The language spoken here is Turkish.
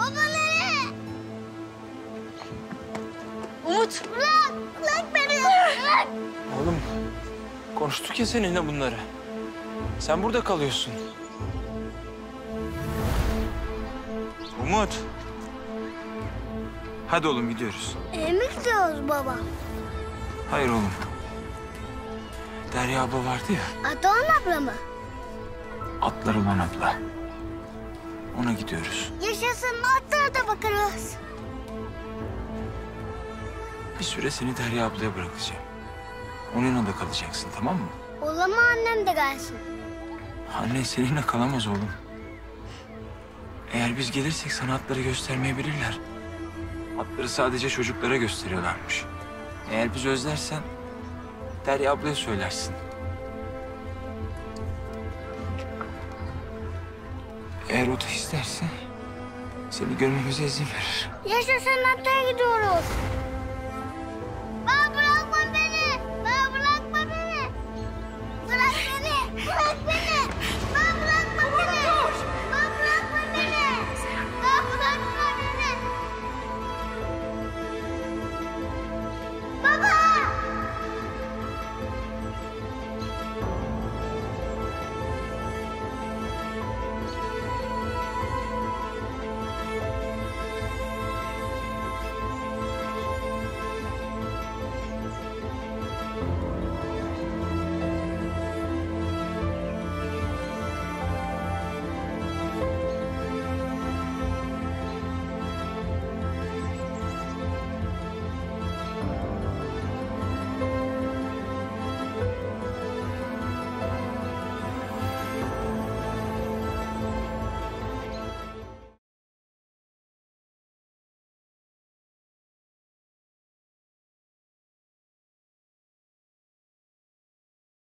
Baba nereye? Umut. Bırak beni. Bırak. Oğlum konuştuk ya seninle bunları. Sen burada kalıyorsun. Umut. Hadi oğlum gidiyoruz. Eve mi gidiyoruz baba? Hayır oğlum. Derya abla vardı ya. Adahan abla mı? Atları olan abla. Ona gidiyoruz. Yaşasın, atlara da bakarız. Bir süre seni Derya ablaya bırakacağım. Onun yanında kalacaksın, tamam mı? O zaman annem de gelsin. Annen seninle kalamaz oğlum. Eğer biz gelirsek sana atları göstermeyebilirler. Atları sadece çocuklara gösteriyorlarmış. Eğer biz özlersen Derya ablaya söylersin. Eğer o da isterse seni görmemize izin verir. Yaşasın, atlara gidiyoruz.